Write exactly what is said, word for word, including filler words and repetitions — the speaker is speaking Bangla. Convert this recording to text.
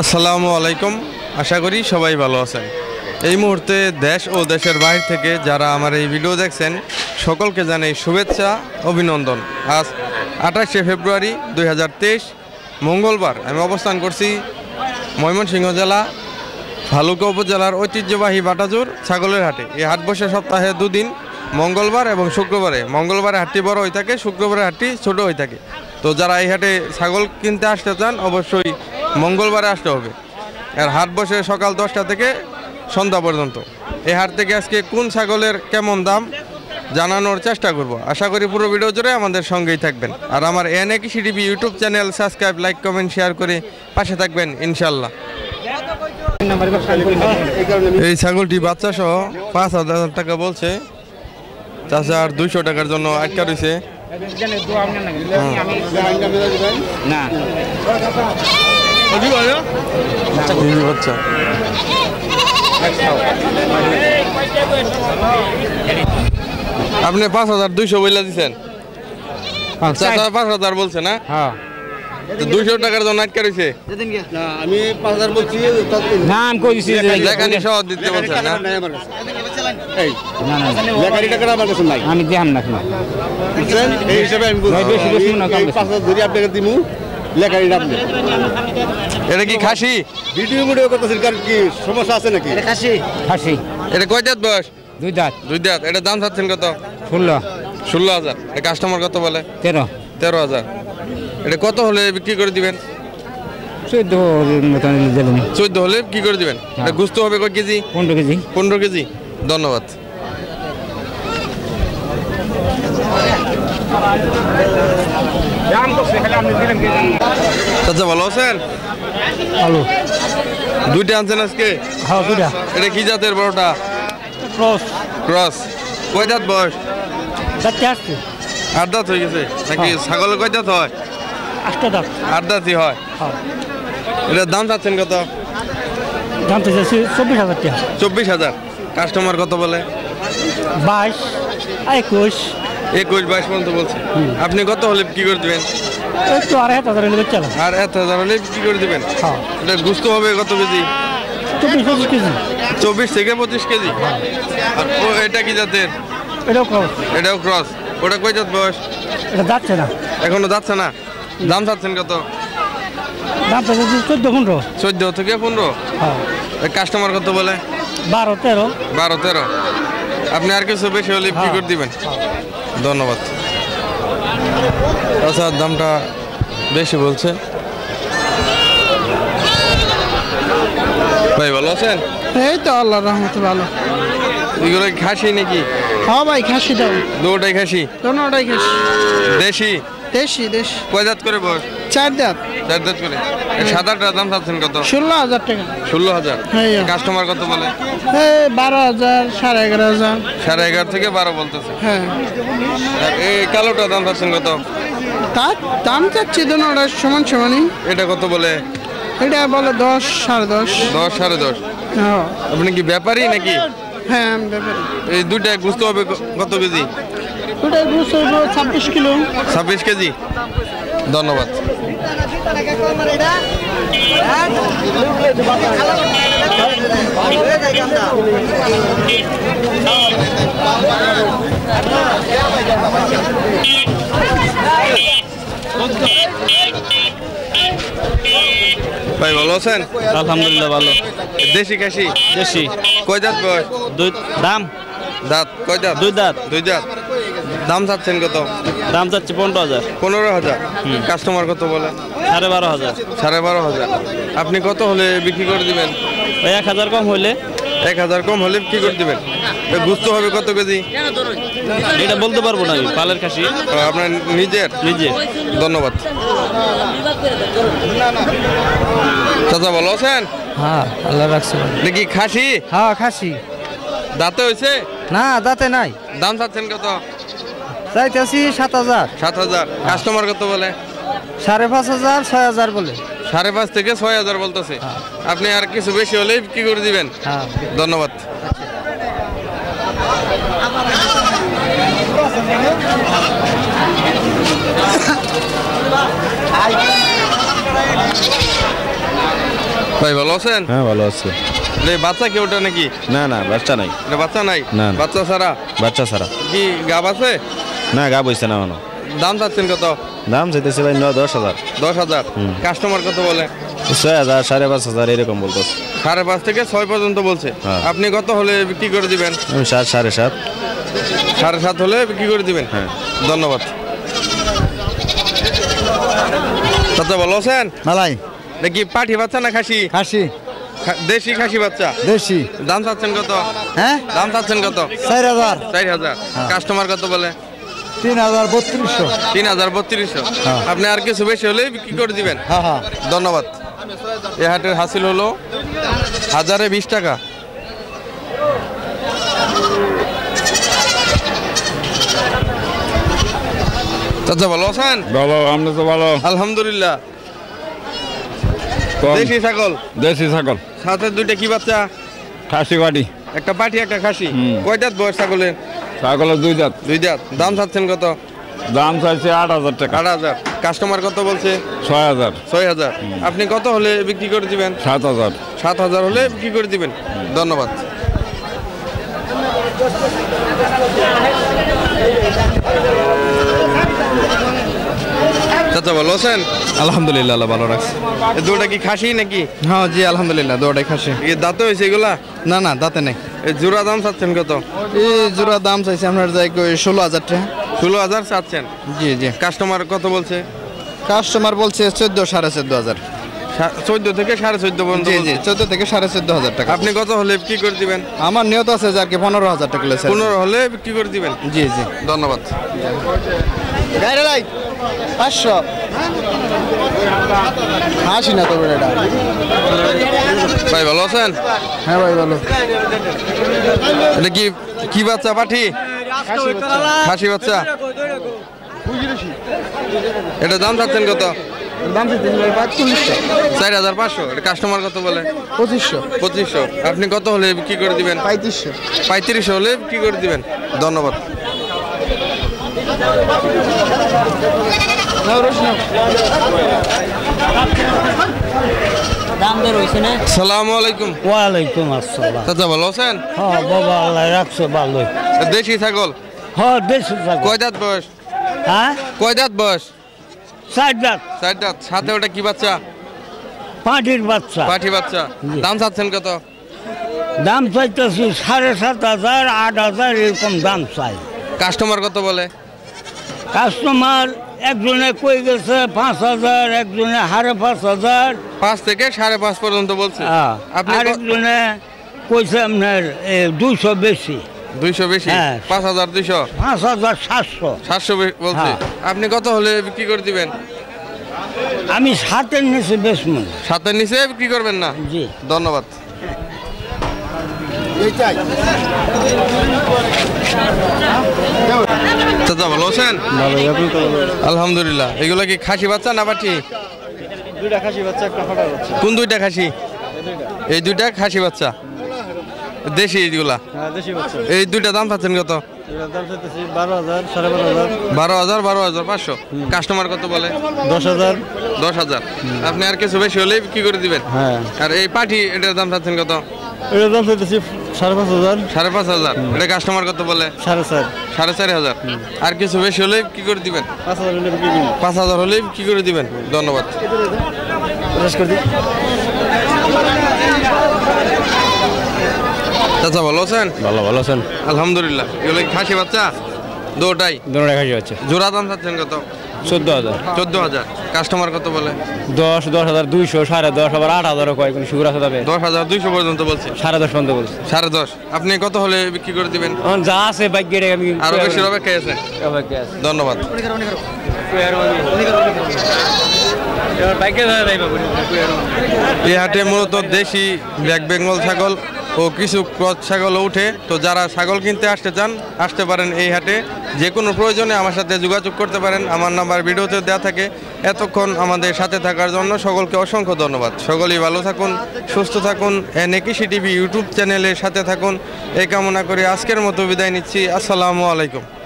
আসসালামু আলাইকুম, আশা করি সবাই ভালো আছেন। এই মুহূর্তে দেশ ও দেশের বাইরে থেকে যারা আমার এই ভিডিও দেখছেন সকলকে জানাই শুভেচ্ছা, অভিনন্দন। আজ আঠাশে ফেব্রুয়ারি দুই হাজার তেইশ মঙ্গলবার আমি অবস্থান করছি ময়মনসিংহ জেলা ভালুকা উপজেলার ঐতিহ্যবাহী বাটাজোর ছাগলের হাটে। এই হাট বসে সপ্তাহে দুদিন, মঙ্গলবার এবং শুক্রবারে। মঙ্গলবারে হাটটি বড় হয়ে থাকে, শুক্রবারে হাটটি ছোট হয়ে থাকে। তো যারা এই হাটে ছাগল কিনতে আসতে চান অবশ্যই মঙ্গলবারে আসতে হবে। আর হাট বসে সকাল দশটা থেকে সন্ধ্যা পর্যন্ত। এই হাট থেকে আজকে কোন ছাগলের কেমন দাম জানানোর চেষ্টা করব। আশা করি পুরো ভিডিও জুড়ে আমাদের সঙ্গেই থাকবেন। আর আমার এনএ Krishi TV YouTube channel subscribe, like, comment, share করে পাশে থাকবেন ইনশাল্লাহ। এই ছাগলটি বাচ্চা সহ পাঁচ হাজার টাকা বলছে চাচা, আর দুইশো টাকার জন্য আটকা রয়েছে। আপনি পাঁচ হাজার দুইশো বইলা দিচ্ছেন, পাঁচ হাজার বলছে না? দুইশো টাকার জন্য আটকা রয়েছে। আমি পাঁচ হাজার বলছি, সহ দিতে বলছেন না? আমি দেখাম না এই হিসাবে আমি পাঁচ হাজার ধরে আপনাকে দিব। এটা কি খাসি? ভিডিও ভিডিও করতেছেন, কারণ কি সমস্যা আছে নাকি? খাসি খাসি এটা কয় দাঁত বয়স? দুই দাঁত। দুই দাঁত। এটা দাম চাচ্ছেন কত? ষোলো ষোলো হাজার। এটা কাস্টমার কত বলে? তেরো তেরো হাজার। এটা কত হলে বিক্রি করে দিবেন? চোদ্দ চোদ্দ হলে কি করে দিবেন? এটা গুস্ত হবে কয় কেজি? পনেরো কেজি। পনেরো কেজি। ধন্যবাদ। চাচা ভালো আছেন? ভালো। দুইটা আনছেন আজকে? হ্যাঁ দুইটা। এটা কি জাতের বড়টা? ক্রস। ক্রস। কয় দাঁত বয়স? চারটে আসছে। আট দাঁত হয়ে গেছে নাকি? ছাগলের কয় দাঁত হয়? আটটা দাঁত। আট দাঁতই হয়। এটার দাম চাচ্ছেন কত? জানতে চাইছি চব্বিশ হাজার টাকা। চব্বিশ হাজার। কাস্টমার কত বলে? বাইশ, একুশ। একুশ বাইশ পর্যন্ত বলছে। আপনি কত হলে বিক্রি করে দেবেন? একটু আড়াই হাজার হলে বেচতে হবে। আর এক হাজার হলে বিক্রি করে দেবেন? হ্যাঁ। এটা গুস্ত হবে কত কেজি? চব্বিশ পঁচিশ কেজি। চব্বিশ থেকে পঁচিশ কেজি। আর ও এটা কি জাতের? এটাও ক্রস। এটাও ক্রস। ওটা কয় জাত বয়স? এটা যাচ্ছে না, এখনো যাচ্ছে না। দাম চাচ্ছেন কত? দাম চাইছি চোদ্দ পনেরো। চোদ্দ থেকে পনেরো। হ্যাঁ। কাস্টমার কত বলে? বারো তেরো। বারো তেরো। আপনি আর কিছু বেশি হলে বিক্রি করে দিবেন। ধন্যবাদ। আচ্ছা, দামটা বেশি বলছে। ভাই ভালো আছেন? এই তো আল্লাহ রহমতে ভালো। এগুলো খাসি নাকি? হ্যাঁ ভাই, খাসি দাও। দুটাই খাসি? দোনোটাই খাসি। দেশি? দেশি দেশি। কয় দাঁত করে বয়স? চার দাঁত। চার দাঁত করে। সাদাটার দাম চাচ্ছেন কত? ষোলো হাজার টাকা। ষোলো হাজার। হ্যাঁ। কাস্টমার কত বলে? এই বারো হাজার, সাড়ে এগারো হাজার। সাড়ে এগারো থেকে বারো বলতেছে। হ্যাঁ। আর এই কালোটার দাম চাচ্ছেন কত? তার দাম চাচ্ছি দোনোটা সমান সমানই। এটা কত বলে? এটা বলে দশ, সাড়ে দশ। দশ সাড়ে দশ। হ্যাঁ। আপনি কি ব্যাপারী নাকি? হ্যাঁ আমি ব্যাপারী। এই দুইটা বুঝতে হবে কত কেজি? ওটা বুঝতে হবে ছাব্বিশ কিলো। ছাব্বিশ কেজি। ধন্যবাদ। ভাই ভালো আছেন? আলহামদুলিল্লাহ ভালো। দেশি খাসি? দেশি। কয় দাঁত বয়স? দুই দাম। দাঁত কয় দাঁত? দুই দাঁত। দুই দাঁত। দাম চাচ্ছেন কত? দাম চাচ্ছি পনেরো হাজার। পনেরো হাজার। কাস্টমার কত বলে? সাড়ে বারো হাজার। সাড়ে বারো হাজার। আপনি কত হলে বিক্রি করে দিবেন? ওই এক হাজার কম হইলে। এক হাজার কম হলে বিক্রি করে দিবেন। গুস্ত হবে কত কেজি? এটা বলতে পারবো না, পালের খাসি। আপনার নিজের? নিজে। ধন্যবাদ। চাচা ভালো আছেন? হ্যাঁ আল্লাহ রাখছে। নাকি খাসি? হ্যাঁ খাসি। দাঁতে হয়েছে? না দাঁতে নাই। দাম চাচ্ছেন কত? চাইতেছি সাত হাজার। সাত হাজার। কাস্টমার কত বলে? সাড়ে পাঁচ হাজার, ছয় হাজার বলে। সাড়ে পাঁচ থেকে ছয় হাজার বলতেছে। আপনি আর কিছু বেশি হলেই বিক্রি করে দিবেন। হ্যাঁ। ধন্যবাদ। ভাই ভালো আছেন? হ্যাঁ ভালো আছে। রে বাচ্চা কি ওটা নাকি? না না বাচ্চা নাই। এটা বাচ্চা নাই? না, না। বাচ্চা ছাড়া? বাচ্চা ছাড়া। কি গাব আছে? না গা বইছে না এখনো। দাম চাচ্ছেন কত? দাম চাইতেছে ভাই ন দশ হাজার। দশ হাজার। কাস্টমার কত বলে? ছয় হাজার সাড়ে পাঁচ হাজার এরকম বলতেছে। সাড়ে পাঁচ থেকে ছয় পর্যন্ত বলছে। হ্যাঁ। আপনি কত হলে বিক্রি করে দিবেন? আমি সাত সাড়ে সাত। সাড়ে সাত হলে বিক্রি করে দিবেন। হ্যাঁ। ধন্যবাদ। চাচা ভালো আছেন? মালাই দেখি পাঠি বাচ্চা না খাসি? খাসি খা- দেশি খাসি বাচ্চা। দেশি। দাম চাচ্ছেন কত? হ্যাঁ দাম চাচ্ছেন কত? চার হাজার চার হাজার। কাস্টমার কত বলে? তিন হাজার বত্রিশশো। তিন হাজার বত্রিশশো। হ্যাঁ। আপনি আর কিছু বেশি হলে বিক্রি করে দিবেন। হ্যাঁ হ্যাঁ ধন্যবাদ। এ হাটের হাসিল হলো হাজারে বিশ টাকা। চাচা ভালো আছেন? ভালো, আমরা তো ভালো। আলহামদুলিল্লাহ। কম। দেশি ছাগল দেশি ছাগল, সাথে দুইটা কি বাচ্চা? খাসি বাড়ি, একটা পাটি একটা খাসি। হুম। কয় দাঁত বয়স ছাগলের? ছাগলের দুই দাঁত। দুই দাঁত। দাম চাচ্ছেন কত? দাম চাইছে আট হাজার টাকা। আট হাজার। কাস্টমার কত বলছে? ছয় হাজার, ছয় হাজার। আপনি কত হলে বিক্রি করে দিবেন? সাত হাজার। সাত হাজার হলে বিক্রি করে দিবেন। ধন্যবাদ। চাচা ভালো আছেন? আলহামদুলিল্লাহ আল্লাহ ভালো রাখছে। এ দুটা কি খাসি নাকি? হ্যাঁ জি আলহামদুলিল্লাহ দৌড়াই খাসি। এ দাঁতে হয়েছে এগুলা? না না দাঁতে নেই। এই জোড়া দাম চাচ্ছেন কত? এই জোড়া দাম চাইছে আপনার যাই ষোলো হাজার টাকা। ষোলো হাজার চাচ্ছেন। জি জি। কাস্টমার কত বলছে? কাস্টমার বলছে চোদ্দ সাড়ে চোদ্দ হাজার। চোদ্দ থেকে সাড়ে চোদ্দ পর্যন্ত জি জি বলছে। চোদ্দ থেকে সাড়ে চোদ্দ হাজার টাকা। আপনি কত হলে বিক্রি করে দিবেন? আমার নিয়ত আছে যে আর কি পনেরো হাজার টাকা লেছে। পনেরো হলে বিক্রি করে দিবেন। জি জি। ধন্যবাদ। গাড়ি লাই পাঁচশো হাসি না তো এটা। ভাই ভালো আছেন? হ্যাঁ ভাই ভালো। এটা কি কি বাচ্চা? পাঠি? খাসি বাচ্চা। এটা দাম চাচ্ছেন কত? দাম পাঁচচল্লিশশো চার হাজার পাঁচশো। এটা কাস্টমার কত বলে? পঁচিশশো পঁচিশশো। আপনি কত হলে বিক্রি করে দিবেন? পঁয়ত্রিশশো। পঁয়ত্রিশশো হলে বিক্রি করে দিবেন। ধন্যবাদ। দাম দর হয়েছে না? সালামু আলাইকুম। ওয়ালাইকুম আসসালাম। চাচা ভালো আছেন? হ্যাঁ বাবা আল্লাহ রাখছে ভালোই। দেশি ছাগল। হ্যাঁ দেশি ছাগল। কয় দাঁত বয়স? হ্যাঁ কয় দাঁত বয়স? চার দাঁত। চার দাঁত। সাথে ওটা কি বাচ্চা? পাঁটির বাচ্চা। পাঠি বাচ্চা। জি। দাম চাচ্ছেন কত? দাম চাইতেছি সাড়ে সাত হাজার আট হাজার এরকম দাম চাই। কাস্টমার কত বলে? কাস্টমার একজনে কই গেছে পাঁচ হাজার, একজনে সাড়ে পাঁচ হাজার, পাঁচ থেকে সাড়ে পাঁচ পর্যন্ত বলছে। হ্যাঁ, আপনি ক- আরেকজনে কইছে আপনার দুইশো বেশি, দুইশো বেশি। হ্যাঁ। পাঁচ হাজার দুইশো। পাঁচ হাজার সাতশো। সাতশো বে- বলছে। হ্যাঁ। আপনি কত হলে বিক্রি করে দিবেন? আমি সাতের নিচে বেশি। সাতের নিচে বিক্রি করবেন না? জি। ধন্যবাদ। চাচা ভালো আছেন? আলহামদুলিল্লাহ। এগুলো কি খাসি বাচ্চা না পাঠি? দুইটা খাসি বাচ্চা একটা ফাটা বাচ্চা। কোন দুইটা খাসি? এই দুইটা খাসি বাচ্চা দেশি এইগুলা। হ্যাঁ দেশি বাচ্চা। এই দুইটা দাম পাচ্ছেন কত? এটার দাম চাইতেছি বারো হাজার সাড়ে বারো হাজার বারো হাজার বারো হাজার পাঁচশো। কাস্টমার কত বলে? দশ হাজার। দশ হাজার। আপনি আর কিছু বেশি হলে বিক্রি করে দিবেন। হ্যাঁ আর এই পাঠি এটার দাম চাচ্ছেন কত? এটার দাম চাইতেছি সাড়ে পাঁচ হাজার সাড়ে পাঁচ হাজার। এটা কাস্টমার কত বলে? সাড়ে চার সাড়ে চারি হাজার। আর কিছু বেশি হলে কি করে দিবেন? পাঁচ হাজার হলে বিক্রি করবো। পাঁচ হাজার হলে কি করে দিবেন? ধন্যবাদ। শেষ করে দিই। চাচা ভালো আছেন? ভালো ভালো আছেন? আলহামদুলিল্লাহ। এগুলো কি খাসি বাচ্চা? দুটাই। দৌড়াই খাসি হচ্ছে জোড়া দাম চাচ্ছেন কত? চোদ্দ হাজার। চোদ্দ হাজার। কাস্টমার কত বলে? দশ দশ হাজার দুইশো সাড়ে দশ আবার আট হাজারও কয় কোনো সুগার আছে তবে দশ হাজার দুইশো পর্যন্ত বলছে। সাড়ে দশ পর্যন্ত বলছে। সাড়ে দশ। আপনি কত হলে বিক্রি করে দিবেন? এখন যা আছে বাইকের আমি আরো বেশি অপেক্ষায় আছে। ধন্যবাদ। এই হাটে মূলত দেশি ব্ল্যাক বেঙ্গল ছাগল ও কিছু ক্রস ছাগলও উঠে। তো যারা ছাগল কিনতে আসতে চান আসতে পারেন এই হাটে। যে কোনো প্রয়োজনে আমার সাথে যোগাযোগ করতে পারেন। আমার নাম্বার ভিডিওতে দেওয়া থাকে। এতক্ষণ আমাদের সাথে থাকার জন্য সকলকে অসংখ্য ধন্যবাদ। সকলেই ভালো থাকুন, সুস্থ থাকুন। নেকিশি টিভি ইউটিউব চ্যানেলের সাথে থাকুন এই কামনা করে আজকের মতো বিদায় নিচ্ছি। আসসালামু আলাইকুম।